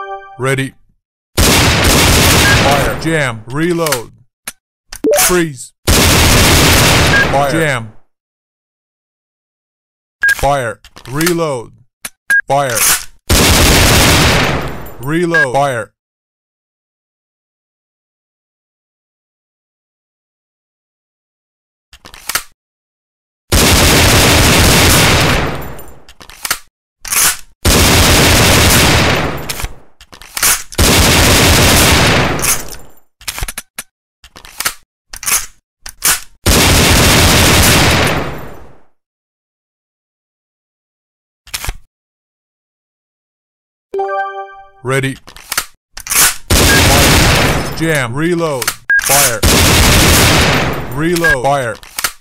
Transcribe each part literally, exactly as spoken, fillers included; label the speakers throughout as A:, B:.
A: Ready. Fire. Jam. Reload. Freeze. Fire. Jam. Fire. Reload. Fire. Reload. Fire. Ready. Fire. Jam. Reload. Fire. Reload. Fire.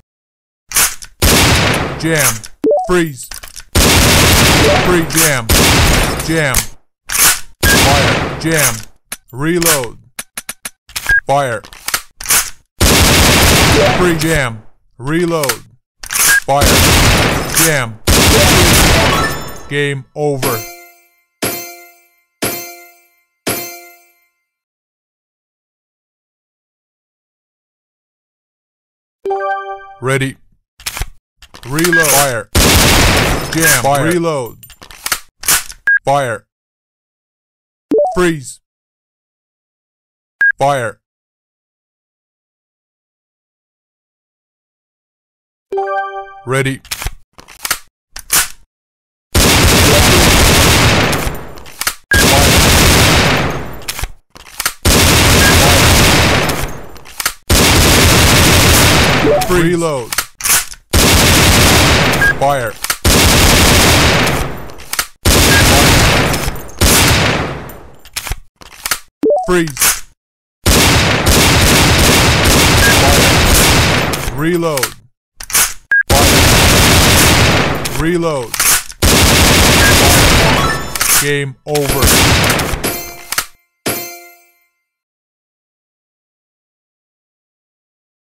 A: Jam. Freeze. Free. Jam. Jam. Fire. Jam. Reload. Fire. Free. Jam. Reload. Fire. Jam. Game over. Ready. Reload. Fire. Jam. Fire. Reload. Fire. Freeze. Fire. Ready. Reload. Fire. Freeze. Fire. Reload. Fire. Reload. Game over.